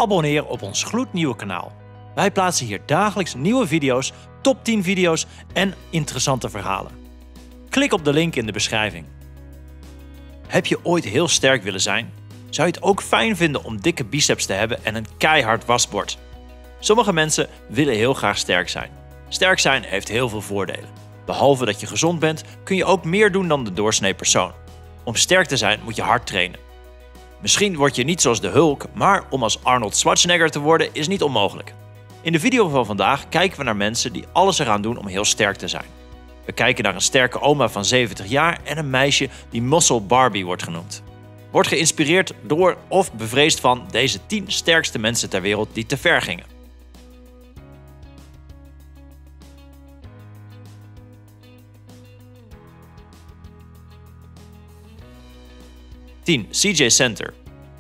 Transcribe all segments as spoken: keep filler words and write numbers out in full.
abonneren op ons gloednieuwe kanaal. Wij plaatsen hier dagelijks nieuwe video's, top tien video's en interessante verhalen. Klik op de link in de beschrijving. Heb je ooit heel sterk willen zijn? Zou je het ook fijn vinden om dikke biceps te hebben en een keihard wasbord? Sommige mensen willen heel graag sterk zijn. Sterk zijn heeft heel veel voordelen. Behalve dat je gezond bent, kun je ook meer doen dan de doorsnee persoon. Om sterk te zijn moet je hard trainen. Misschien word je niet zoals de Hulk, maar om als Arnold Schwarzenegger te worden is niet onmogelijk. In de video van vandaag kijken we naar mensen die alles eraan doen om heel sterk te zijn. We kijken naar een sterke oma van zeventig jaar en een meisje die Muscle Barbie wordt genoemd. Word geïnspireerd door of bevreesd van deze tien sterkste mensen ter wereld die te ver gingen. tien. C J Center.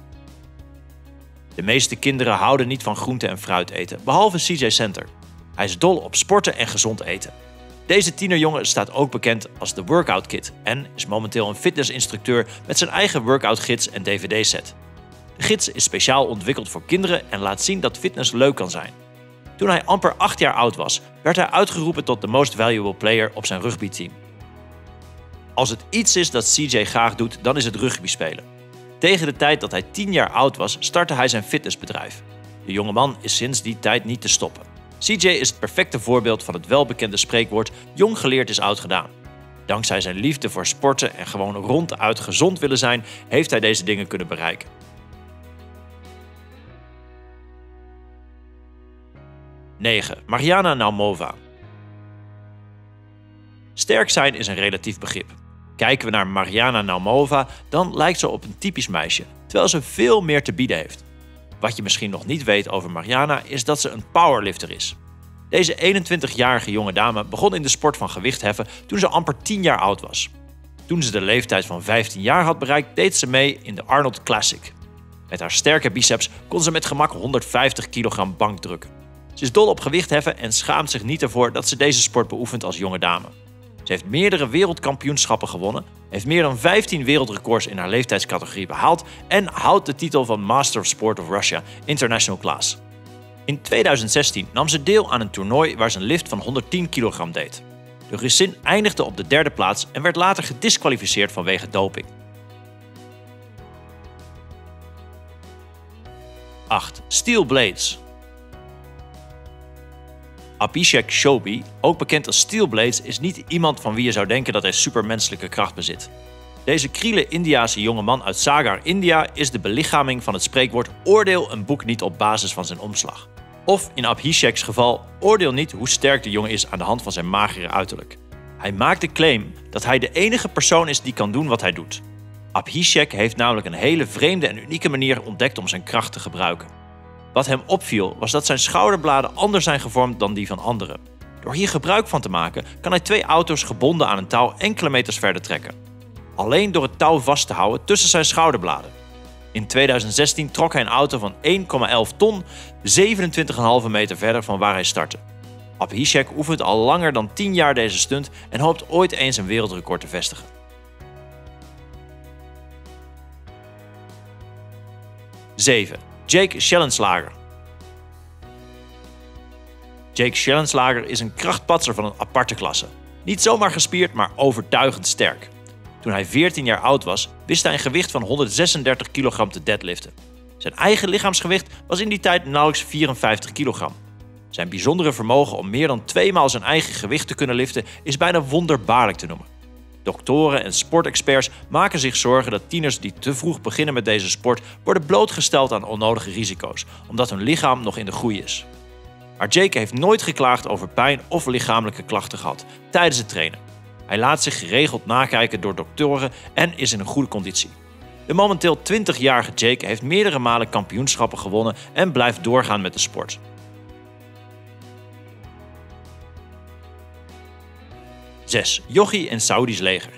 De meeste kinderen houden niet van groente en fruit eten, behalve C J Center. Hij is dol op sporten en gezond eten. Deze tienerjongen staat ook bekend als de Workout Kid en is momenteel een fitnessinstructeur met zijn eigen workoutgids en D V D-set. De gids is speciaal ontwikkeld voor kinderen en laat zien dat fitness leuk kan zijn. Toen hij amper acht jaar oud was, werd hij uitgeroepen tot de most valuable player op zijn rugbyteam. Als het iets is dat C J graag doet, dan is het rugby spelen. Tegen de tijd dat hij tien jaar oud was, startte hij zijn fitnessbedrijf. De jongeman is sinds die tijd niet te stoppen. C J is het perfecte voorbeeld van het welbekende spreekwoord jong geleerd is oud gedaan. Dankzij zijn liefde voor sporten en gewoon ronduit gezond willen zijn, heeft hij deze dingen kunnen bereiken. negen. Mariana Naumova. Sterk zijn is een relatief begrip. Kijken we naar Mariana Naumova, dan lijkt ze op een typisch meisje, terwijl ze veel meer te bieden heeft. Wat je misschien nog niet weet over Mariana is dat ze een powerlifter is. Deze eenentwintigjarige jonge dame begon in de sport van gewichtheffen toen ze amper tien jaar oud was. Toen ze de leeftijd van vijftien jaar had bereikt, deed ze mee in de Arnold Classic. Met haar sterke biceps kon ze met gemak honderdvijftig kilogram bank drukken. Ze is dol op gewichtheffen en schaamt zich niet ervoor dat ze deze sport beoefent als jonge dame. Ze heeft meerdere wereldkampioenschappen gewonnen, heeft meer dan vijftien wereldrecords in haar leeftijdscategorie behaald en houdt de titel van Master of Sport of Russia International Class. In tweeduizend zestien nam ze deel aan een toernooi waar ze een lift van honderdtien kilogram deed. De Russin eindigde op de derde plaats en werd later gediskwalificeerd vanwege doping. acht. Steel Blades. Abhishek Shobi, ook bekend als Steel Blades, is niet iemand van wie je zou denken dat hij supermenselijke kracht bezit. Deze kriele Indiase jongeman uit Sagar, India is de belichaming van het spreekwoord oordeel een boek niet op basis van zijn omslag. Of in Abhishek's geval, oordeel niet hoe sterk de jongen is aan de hand van zijn magere uiterlijk. Hij maakt de claim dat hij de enige persoon is die kan doen wat hij doet. Abhishek heeft namelijk een hele vreemde en unieke manier ontdekt om zijn kracht te gebruiken. Wat hem opviel was dat zijn schouderbladen anders zijn gevormd dan die van anderen. Door hier gebruik van te maken kan hij twee auto's gebonden aan een touw enkele meters verder trekken. Alleen door het touw vast te houden tussen zijn schouderbladen. In tweeduizend zestien trok hij een auto van één komma elf ton zevenentwintig komma vijf meter verder van waar hij startte. Abhishek oefent al langer dan tien jaar deze stunt en hoopt ooit eens een wereldrecord te vestigen. zeven. Jake Schellenslager. Jake Schellenslager is een krachtpatser van een aparte klasse. Niet zomaar gespierd, maar overtuigend sterk. Toen hij veertien jaar oud was, wist hij een gewicht van honderdzesendertig kilogram te deadliften. Zijn eigen lichaamsgewicht was in die tijd nauwelijks vierenvijftig kilogram. Zijn bijzondere vermogen om meer dan tweemaal zijn eigen gewicht te kunnen liften is bijna wonderbaarlijk te noemen. Doktoren en sportexperts maken zich zorgen dat tieners die te vroeg beginnen met deze sport worden blootgesteld aan onnodige risico's, omdat hun lichaam nog in de groei is. Maar Jake heeft nooit geklaagd over pijn of lichamelijke klachten gehad tijdens het trainen. Hij laat zich geregeld nakijken door doktoren en is in een goede conditie. De momenteel twintigjarige Jake heeft meerdere malen kampioenschappen gewonnen en blijft doorgaan met de sport. zes. Yogi en Saudi's leger.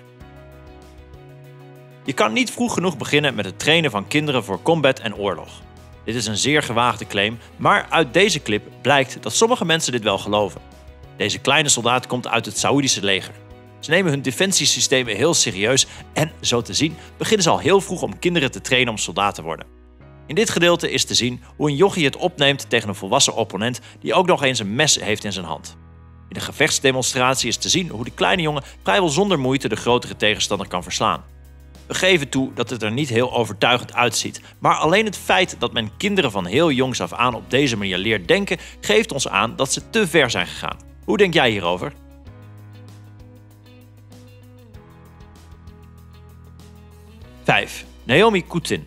Je kan niet vroeg genoeg beginnen met het trainen van kinderen voor combat en oorlog. Dit is een zeer gewaagde claim, maar uit deze clip blijkt dat sommige mensen dit wel geloven. Deze kleine soldaat komt uit het Saoedische leger. Ze nemen hun defensiesystemen heel serieus en, zo te zien, beginnen ze al heel vroeg om kinderen te trainen om soldaat te worden. In dit gedeelte is te zien hoe een jochie het opneemt tegen een volwassen opponent die ook nog eens een mes heeft in zijn hand. In de gevechtsdemonstratie is te zien hoe de kleine jongen vrijwel zonder moeite de grotere tegenstander kan verslaan. We geven toe dat het er niet heel overtuigend uitziet, maar alleen het feit dat men kinderen van heel jongs af aan op deze manier leert denken, geeft ons aan dat ze te ver zijn gegaan. Hoe denk jij hierover? vijf. Naomi Kutin.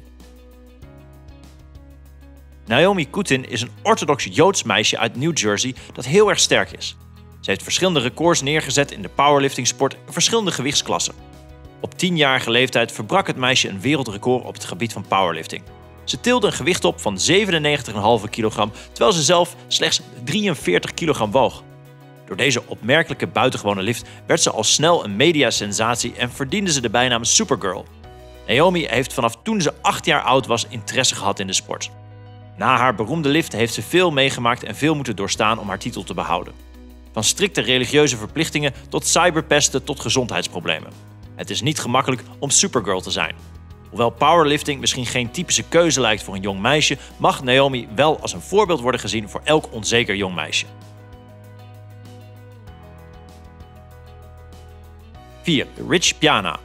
Naomi Kutin is een orthodox Joods meisje uit New Jersey dat heel erg sterk is. Ze heeft verschillende records neergezet in de powerliftingsport in verschillende gewichtsklassen. Op tienjarige leeftijd verbrak het meisje een wereldrecord op het gebied van powerlifting. Ze tilde een gewicht op van zevenennegentig komma vijf kilogram, terwijl ze zelf slechts drieënveertig kilogram woog. Door deze opmerkelijke buitengewone lift werd ze al snel een mediasensatie en verdiende ze de bijnaam Supergirl. Naomi heeft vanaf toen ze acht jaar oud was interesse gehad in de sport. Na haar beroemde lift heeft ze veel meegemaakt en veel moeten doorstaan om haar titel te behouden. Van strikte religieuze verplichtingen tot cyberpesten tot gezondheidsproblemen. Het is niet gemakkelijk om Supergirl te zijn. Hoewel powerlifting misschien geen typische keuze lijkt voor een jong meisje, mag Naomi wel als een voorbeeld worden gezien voor elk onzeker jong meisje. vier. Rich Piana.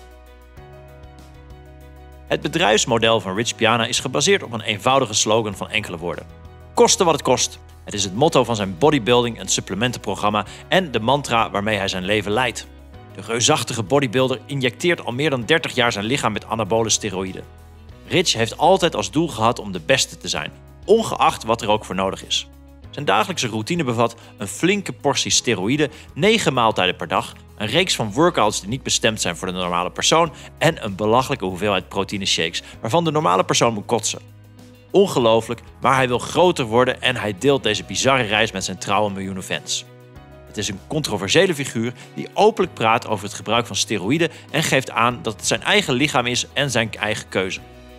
Het bedrijfsmodel van Rich Piana is gebaseerd op een eenvoudige slogan van enkele woorden. Koste wat het kost. Het is het motto van zijn bodybuilding en supplementenprogramma en de mantra waarmee hij zijn leven leidt. De reusachtige bodybuilder injecteert al meer dan dertig jaar zijn lichaam met anabole steroïden. Rich heeft altijd als doel gehad om de beste te zijn, ongeacht wat er ook voor nodig is. Zijn dagelijkse routine bevat een flinke portie steroïden, negen maaltijden per dag, een reeks van workouts die niet bestemd zijn voor de normale persoon en een belachelijke hoeveelheid proteïneshakes waarvan de normale persoon moet kotsen. Ongelooflijk, maar hij wil groter worden en hij deelt deze bizarre reis met zijn trouwe miljoenen fans. Het is een controversiële figuur die openlijk praat over het gebruik van steroïden en geeft aan dat het zijn eigen lichaam is en zijn eigen keuze.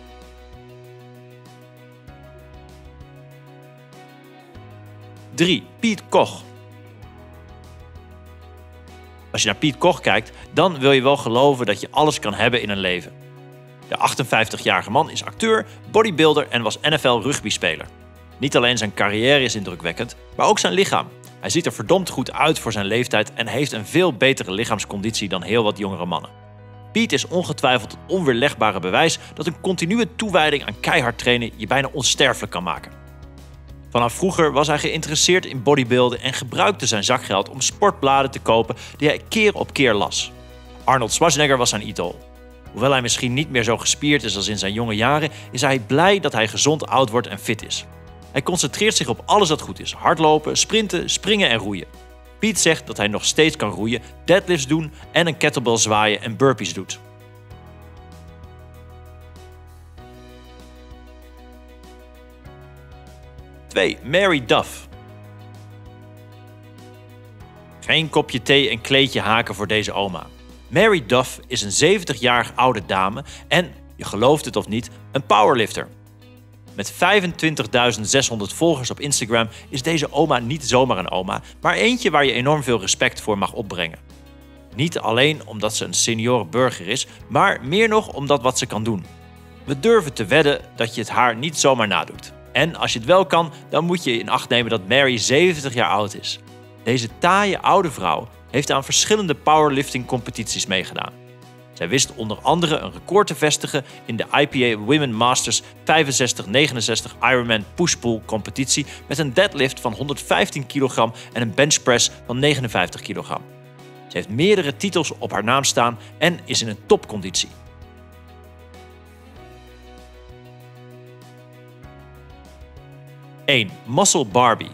drie. Piet Koch. Als je naar Piet Koch kijkt, dan wil je wel geloven dat je alles kan hebben in een leven. De achtenvijftigjarige man is acteur, bodybuilder en was N F L rugbyspeler. Niet alleen zijn carrière is indrukwekkend, maar ook zijn lichaam. Hij ziet er verdomd goed uit voor zijn leeftijd en heeft een veel betere lichaamsconditie dan heel wat jongere mannen. Piet is ongetwijfeld het onweerlegbare bewijs dat een continue toewijding aan keihard trainen je bijna onsterfelijk kan maken. Vanaf vroeger was hij geïnteresseerd in bodybuilden en gebruikte zijn zakgeld om sportbladen te kopen die hij keer op keer las. Arnold Schwarzenegger was zijn idool. Hoewel hij misschien niet meer zo gespierd is als in zijn jonge jaren, is hij blij dat hij gezond oud wordt en fit is. Hij concentreert zich op alles dat goed is: hardlopen, sprinten, springen en roeien. Piet zegt dat hij nog steeds kan roeien, deadlifts doen en een kettlebell zwaaien en burpees doet. twee. Mary Duff. Geen kopje thee en kleedje haken voor deze oma. Mary Duff is een zeventigjarig oude dame en, je gelooft het of niet, een powerlifter. Met vijfentwintigduizend zeshonderd volgers op Instagram is deze oma niet zomaar een oma, maar eentje waar je enorm veel respect voor mag opbrengen. Niet alleen omdat ze een senioren burger is, maar meer nog omdat wat ze kan doen. We durven te wedden dat je het haar niet zomaar nadoet. En als je het wel kan, dan moet je in acht nemen dat Mary zeventig jaar oud is. Deze taaie oude vrouw heeft aan verschillende powerlifting competities meegedaan. Zij wist onder andere een record te vestigen in de I P A Women Masters vijfenzestig negenenzestig Ironman Push-Pull competitie met een deadlift van honderdvijftien kilogram en een benchpress van negenenvijftig kilogram. Ze heeft meerdere titels op haar naam staan en is in een topconditie. één. Muscle Barbie.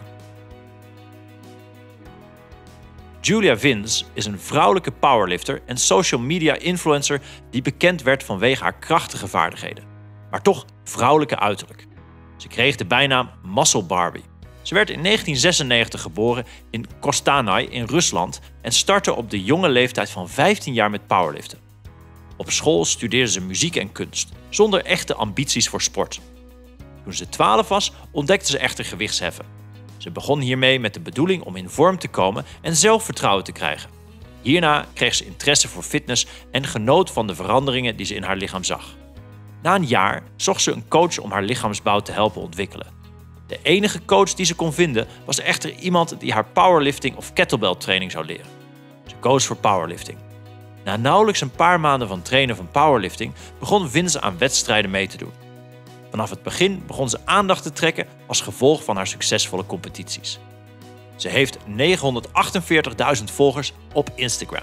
Julia Vince is een vrouwelijke powerlifter en social media influencer die bekend werd vanwege haar krachtige vaardigheden, maar toch vrouwelijke uiterlijk. Ze kreeg de bijnaam Muscle Barbie. Ze werd in negentien zesennegentig geboren in Kostanay in Rusland en startte op de jonge leeftijd van vijftien jaar met powerliften. Op school studeerde ze muziek en kunst, zonder echte ambities voor sport. Toen ze twaalf was, ontdekte ze echter gewichtsheffen. Ze begon hiermee met de bedoeling om in vorm te komen en zelfvertrouwen te krijgen. Hierna kreeg ze interesse voor fitness en genoot van de veranderingen die ze in haar lichaam zag. Na een jaar zocht ze een coach om haar lichaamsbouw te helpen ontwikkelen. De enige coach die ze kon vinden was echter iemand die haar powerlifting of kettlebell training zou leren. Ze koos voor powerlifting. Na nauwelijks een paar maanden van trainen van powerlifting begon Vince aan wedstrijden mee te doen. Vanaf het begin begon ze aandacht te trekken als gevolg van haar succesvolle competities. Ze heeft negenhonderdachtenveertigduizend volgers op Instagram.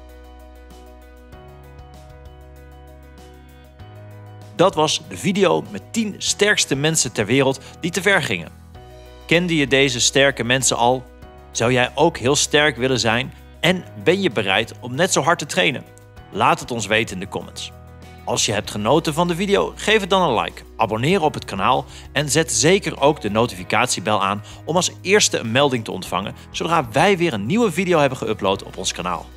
Dat was de video met tien sterkste mensen ter wereld die te ver gingen. Kende je deze sterke mensen al? Zou jij ook heel sterk willen zijn? En ben je bereid om net zo hard te trainen? Laat het ons weten in de comments. Als je hebt genoten van de video, geef het dan een like, abonneer op het kanaal en zet zeker ook de notificatiebel aan om als eerste een melding te ontvangen zodra wij weer een nieuwe video hebben geüpload op ons kanaal.